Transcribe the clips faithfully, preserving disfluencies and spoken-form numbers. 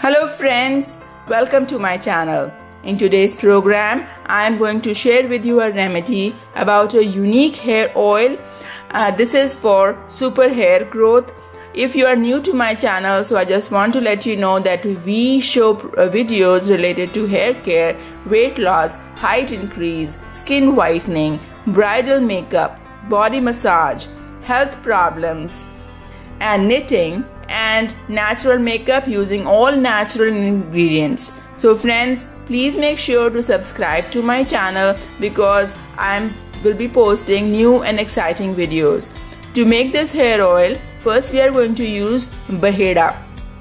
Hello friends, welcome to my channel. In today's program, I am going to share with you a remedy about a unique hair oil. Uh, this is for super hair growth. If you are new to my channel, so I just want to let you know that we show videos related to hair care, weight loss, height increase, skin whitening, bridal makeup, body massage, health problems, and knitting and natural makeup using all natural ingredients. So friends, please make sure to subscribe to my channel because I will be posting new and exciting videos. To make this hair oil, first we are going to use Baheda.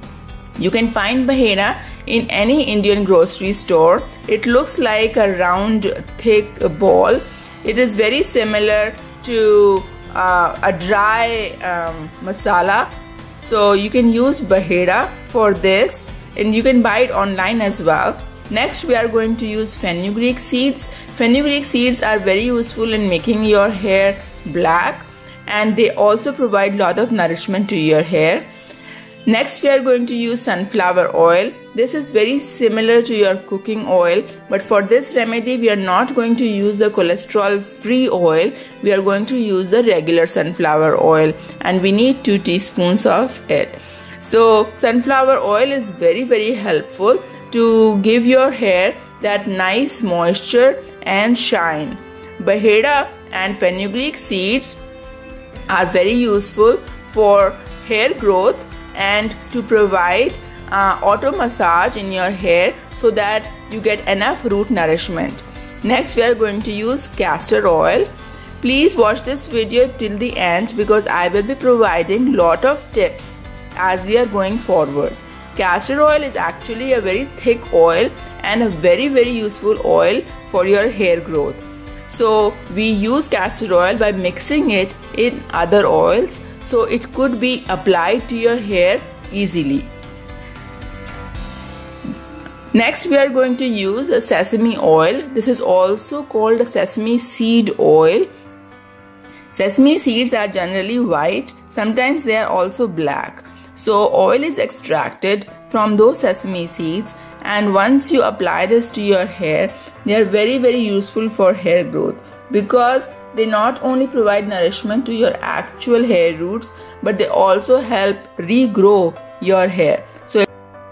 You can find Baheda in any Indian grocery store. It looks like a round thick ball. It is very similar to uh, a dry um, masala. So you can use Baheda for this, and you can buy it online as well. Next we are going to use fenugreek seeds. Fenugreek seeds are very useful in making your hair black, and they also provide a lot of nourishment to your hair. Next we are going to use sunflower oil. This is very similar to your cooking oil, but for this remedy we are not going to use the cholesterol free oil. We are going to use the regular sunflower oil, and we need two teaspoons of it. So sunflower oil is very very helpful to give your hair that nice moisture and shine. Baheda and fenugreek seeds are very useful for hair growth and to provide uh, auto massage in your hair so that you get enough root nourishment. Next we are going to use castor oil. Please watch this video till the end because I will be providing lot of tips as we are going forward. Castor oil is actually a very thick oil and a very very useful oil for your hair growth. So we use castor oil by mixing it in other oils, so it could be applied to your hair easily. Next we are going to use a sesame oil. This is also called a sesame seed oil. Sesame seeds are generally white, sometimes they are also black. So oil is extracted from those sesame seeds, and once you apply this to your hair, they are very very useful for hair growth because they not only provide nourishment to your actual hair roots, but they also help regrow your hair. So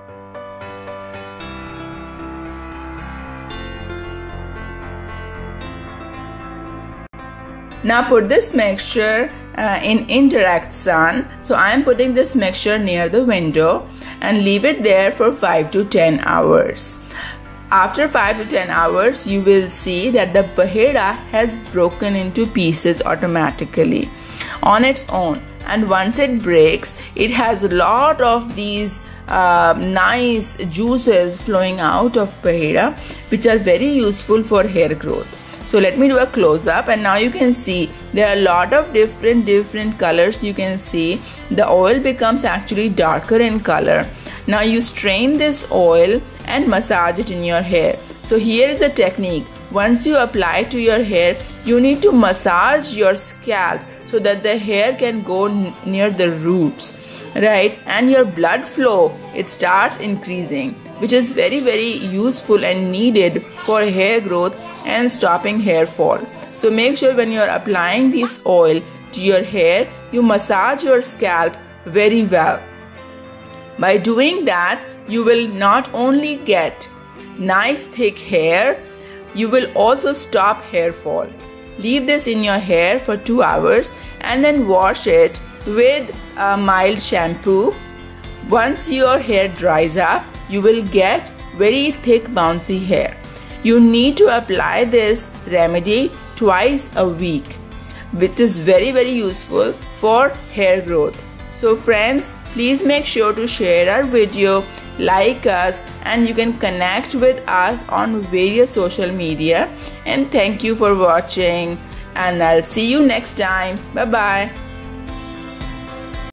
now put this mixture uh, in indirect sun. So I am putting this mixture near the window and leave it there for five to ten hours. After five to ten hours, you will see that the Baheda has broken into pieces automatically on its own. And once it breaks, it has a lot of these uh, nice juices flowing out of Baheda, which are very useful for hair growth. So let me do a close up, and now you can see there are a lot of different different colors. You can see the oil becomes actually darker in color. Now you strain this oil and massage it in your hair. So here is a technique. Once you apply to your hair, you need to massage your scalp so that the hair can go near the roots, right? And your blood flow, it starts increasing, which is very very useful and needed for hair growth and stopping hair fall. So make sure when you are applying this oil to your hair, you massage your scalp very well. By doing that, you will not only get nice thick hair, you will also stop hair fall. Leave this in your hair for two hours and then wash it with a mild shampoo. Once your hair dries up, you will get very thick bouncy hair. You need to apply this remedy twice a week, which is very very useful for hair growth. So friends, please make sure to share our video, like us, and you can connect with us on various social media. And thank you for watching, and I'll see you next time. Bye bye.